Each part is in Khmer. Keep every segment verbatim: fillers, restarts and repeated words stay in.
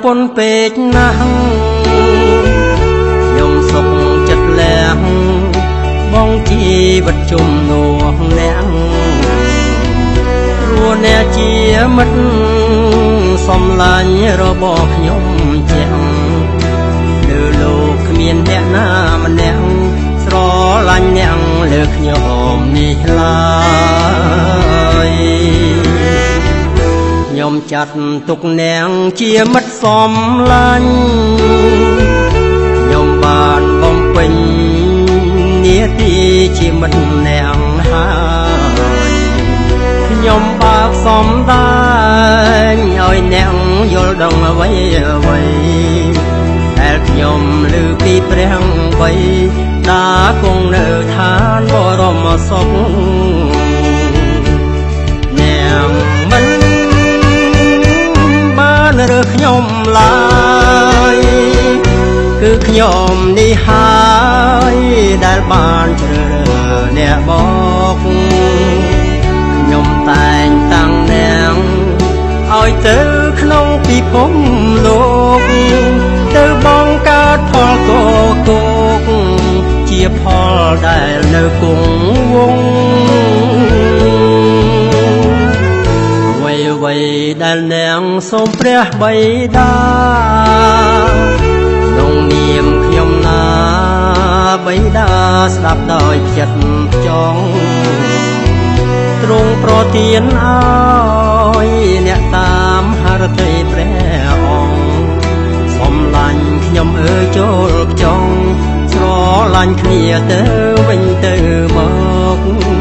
ពន់ពេកណាស់ខ្ញុំសុខចិត្តលះបងជីវិតជំនួសអ្នកព្រោះអ្នកជាមិត្តសំឡាញ់របស់ខ្ញុំជាក់លើលោកគ្មានអ្នកណាម្នាក់ស្រឡាញ់អ្នកលើខ្ញុំនេះឡើយខ្ញុំចាត់ទុកអ្នកជាមិត្តសំឡាញ់ខ្ញុំបានបំពេញនាទីជាមិត្តអ្នកហើយខ្ញុំបើកសំដែងឲ្យអ្នកយល់ដឹងអ្វីអ្វីតែខ្ញុំឮពីព្រះបីដាគង់នៅឋានបរមសុខអ្នកមិនបានរើសខ្ញុំឡើយគឺខ្ញុំនេះហើយដែលបានជ្រើសរើសអ្នកបកខ្ញុំតែងតាំងអ្នកឲ្យទៅក្នុងពិភពលោកទៅបងកើតផលកកកជាផលដែលនៅគង់វង្សអ្វីអ្វីដែលអ្នកសូមព្រះបិតាក្នុងនាមខ្ញុំណាបិតាស្ដាប់ដោយចិត្តចង់ទ្រង់ប្រទានឲ្យអ្នកតាមហឫទ័យព្រះអង្គសំឡាញ់ខ្ញុំអើយចូលខ្ចង់ស្រឡាញ់គ្នាទៅវិញទៅមក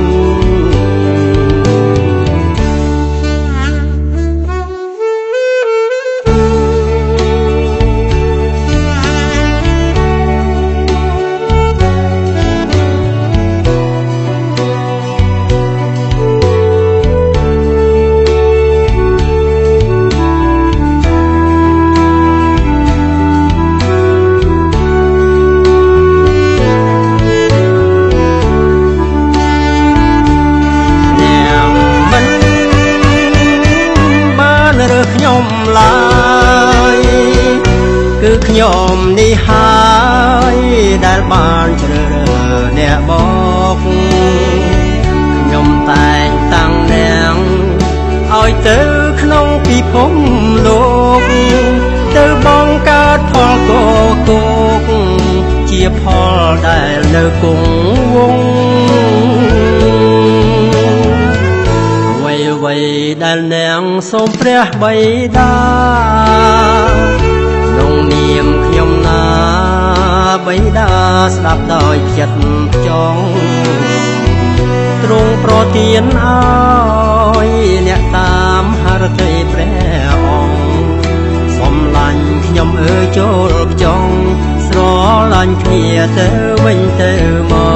ខ្ញុំឡើយគឺខ្ញុំនេះហើយដែលបានជ្រើសរើសអ្នកបកខ្ញុំតែងតាំងអ្នកឲ្យទៅក្នុងពិភពលោកទៅបងកើតផលកកកជាផលដែលនៅគង់វង្សអ្វីដែលអ្នកសូមព្រះបិតាក្នុងនាមខ្ញុំណាបិតាស្ដាប់ដោយចិត្តចង់ទ្រង់ប្រទានឲ្យអ្នកតាមហឫទ័យព្រះអង្គសំឡាញ់ខ្ញុំអើយចូលខ្ចង់ស្រឡាញ់គ្នាទៅវិញទៅមក